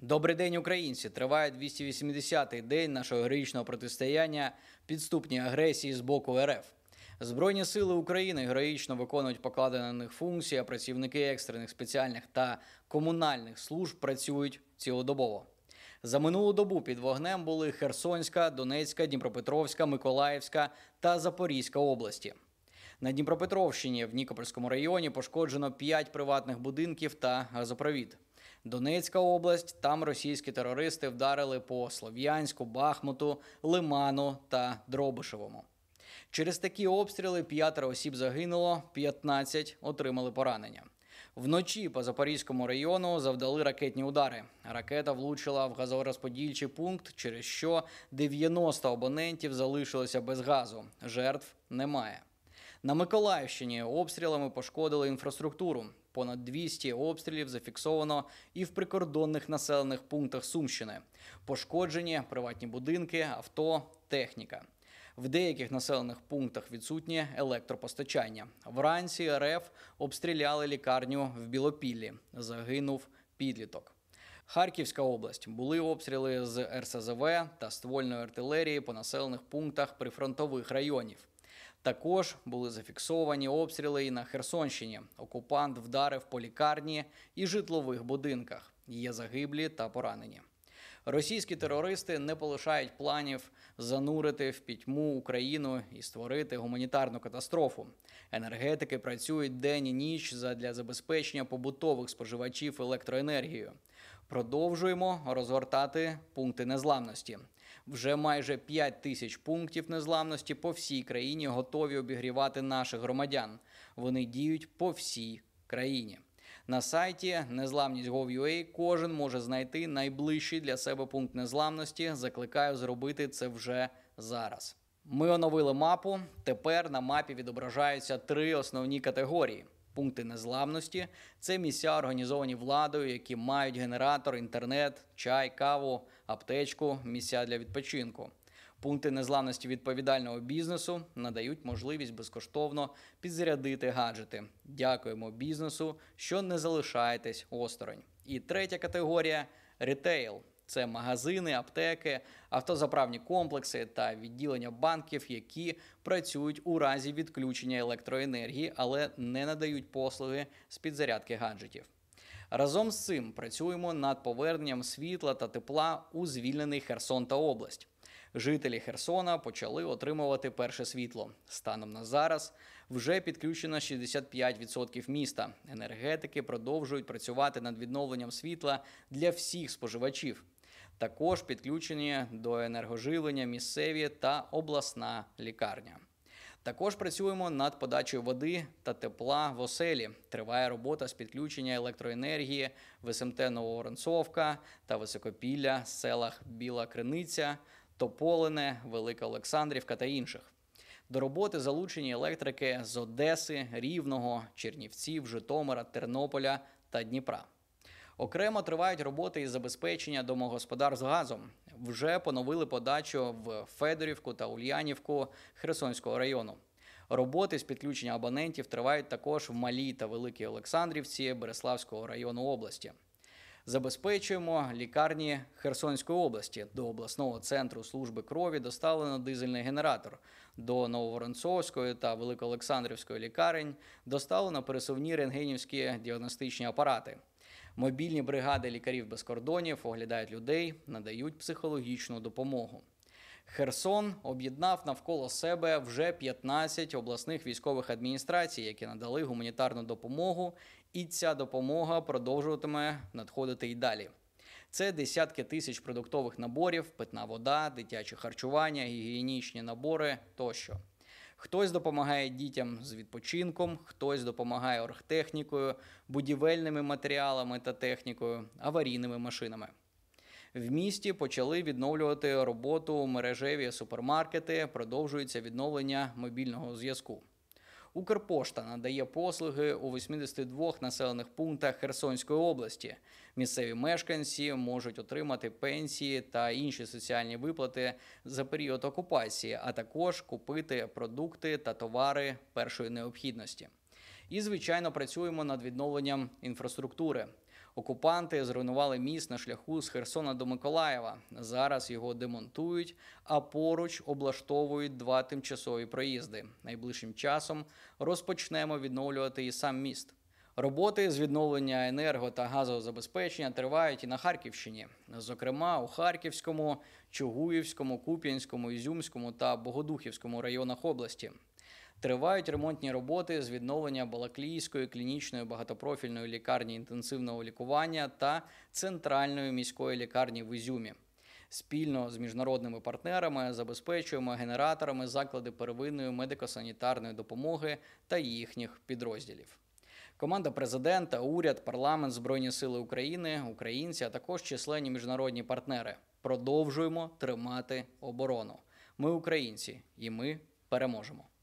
Добрий день, українці! Триває 280-й день нашого героїчного протистояння підступній агресії з боку РФ. Збройні сили України героїчно виконують покладені на них функції, а працівники екстрених, спеціальних та комунальних служб працюють цілодобово. За минулу добу під вогнем були Херсонська, Донецька, Дніпропетровська, Миколаївська та Запорізька області. На Дніпропетровщині в Нікопольському районі пошкоджено 5 приватних будинків та газопровід. Донецька область, там російські терористи вдарили по Слов'янську, Бахмуту, Лиману та Дробишевому. Через такі обстріли 5 осіб загинуло, 15 отримали поранення. Вночі по Запорізькому району завдали ракетні удари. Ракета влучила в газорозподільчий пункт, через що 90 абонентів залишилися без газу. Жертв немає. На Миколаївщині обстрілами пошкодили інфраструктуру. Понад 200 обстрілів зафіксовано і в прикордонних населених пунктах Сумщини. Пошкоджені приватні будинки, авто, техніка. В деяких населених пунктах відсутнє електропостачання. Вранці РФ обстріляли лікарню в Білопіллі. Загинув підліток. Харківська область. Були обстріли з РСЗВ та ствольної артилерії по населених пунктах прифронтових районів. Також були зафіксовані обстріли і на Херсонщині. Окупант вдарив по лікарні і житлових будинках. Є загиблі та поранені. Російські терористи не полишають планів занурити в пітьму Україну і створити гуманітарну катастрофу. Енергетики працюють день і ніч задля забезпечення побутових споживачів електроенергією. Продовжуємо розгортати пункти незламності. Вже майже 5 тисяч пунктів незламності по всій країні готові обігрівати наших громадян. Вони діють по всій країні. На сайті незламність.gov.ua кожен може знайти найближчий для себе пункт незламності. Закликаю зробити це вже зараз. Ми оновили мапу. Тепер на мапі відображаються 3 основні категорії. Пункти незламності – це місця, організовані владою, які мають генератор, інтернет, чай, каву, аптечку, місця для відпочинку. Пункти незламності відповідального бізнесу надають можливість безкоштовно підзарядити гаджети. Дякуємо бізнесу, що не залишаєтесь осторонь. І третя категорія – ритейл. Це магазини, аптеки, автозаправні комплекси та відділення банків, які працюють у разі відключення електроенергії, але не надають послуги з підзарядки гаджетів. Разом з цим працюємо над поверненням світла та тепла у звільнений Херсон та область. Жителі Херсона почали отримувати перше світло. Станом на зараз вже підключено 65% міста. Енергетики продовжують працювати над відновленням світла для всіх споживачів. Також підключені до енергоживлення місцеві та обласна лікарня. Також працюємо над подачею води та тепла в оселі. Триває робота з підключення електроенергії в СМТ Нововоронцовка та Високопілля, селах Біла Криниця, Тополине, Велика Олександрівка та інших. До роботи залучені електрики з Одеси, Рівного, Чернівців, Житомира, Тернополя та Дніпра. Окремо тривають роботи із забезпечення домогосподарств газом. Вже поновили подачу в Федорівку та Ульянівку Херсонського району. Роботи з підключення абонентів тривають також в Малій та Великій Олександрівці Береславського району області. Забезпечуємо лікарні Херсонської області. До обласного центру служби крові доставлено дизельний генератор. До Нововоронцовської та Великоолександрівської лікарень доставлено пересувні рентгенівські діагностичні апарати. Мобільні бригади лікарів без кордонів оглядають людей, надають психологічну допомогу. Херсон об'єднав навколо себе вже 15 обласних військових адміністрацій, які надали гуманітарну допомогу, і ця допомога продовжуватиме надходити й далі. Це десятки тисяч продуктових наборів, питна вода, дитяче харчування, гігієнічні набори тощо. Хтось допомагає дітям з відпочинком, хтось допомагає оргтехнікою, будівельними матеріалами та технікою, аварійними машинами. В місті почали відновлювати роботу мережеві супермаркети, продовжується відновлення мобільного зв'язку. Укрпошта надає послуги у 82 населених пунктах Херсонської області. Місцеві мешканці можуть отримати пенсії та інші соціальні виплати за період окупації, а також купити продукти та товари першої необхідності. І, звичайно, працюємо над відновленням інфраструктури. Окупанти зруйнували міст на шляху з Херсона до Миколаєва. Зараз його демонтують, а поруч облаштовують 2 тимчасові проїзди. Найближчим часом розпочнемо відновлювати і сам міст. Роботи з відновлення енерго- та газозабезпечення тривають і на Харківщині. Зокрема, у Харківському, Чугуївському, Куп'янському, Ізюмському та Богодухівському районах області. Тривають ремонтні роботи з відновлення Балаклійської клінічної багатопрофільної лікарні інтенсивного лікування та центральної міської лікарні в Ізюмі. Спільно з міжнародними партнерами забезпечуємо генераторами заклади первинної медико-санітарної допомоги та їхніх підрозділів. Команда президента, уряд, парламент, Збройні сили України, українці, а також численні міжнародні партнери. Продовжуємо тримати оборону. Ми українці, і ми переможемо.